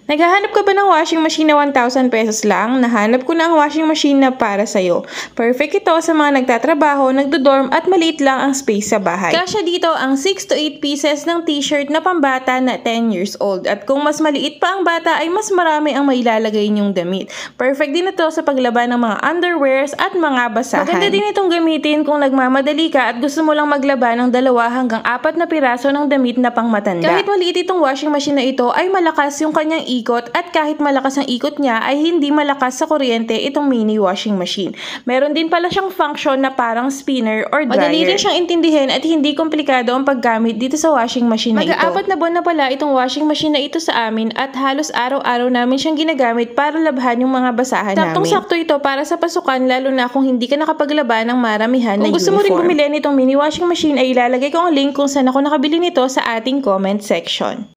Naghahanap ka ba ng washing machine na 1,000 pesos lang? Nahanap ko na ang washing machine na para sa'yo. Perfect ito sa mga nagtatrabaho, nagdodorm at maliit lang ang space sa bahay. Kasya dito ang 6 to 8 pieces ng t-shirt na pambata na 10 years old. At kung mas maliit pa ang bata ay mas marami ang mailalagay niyong damit. Perfect din ito sa paglaban ng mga underwears at mga basahan. Maganda din itong gamitin kung nagmamadali ka at gusto mo lang maglaba ng 2 hanggang 4 na piraso ng damit na pangmatanda. Kahit maliit itong washing machine na ito ay malakas yung kanyang ikot at kahit malakas ang ikot niya ay hindi malakas sa kuryente itong mini washing machine. Meron din pala siyang function na parang spinner or dryer. Madali rin siyang intindihin at hindi komplikado ang paggamit dito sa washing machine na ito. Mag-4 na buwan na pala itong washing machine na ito sa amin at halos araw-araw namin siyang ginagamit para labhan yung mga basahan namin. Saktong-sakto ito para sa pasukan lalo na kung hindi ka nakapaglaba ng maramihan na uniform. Kung gusto mo rin bumili nitong mini washing machine ay ilalagay ko ang link kung saan ako nakabili nito sa ating comment section.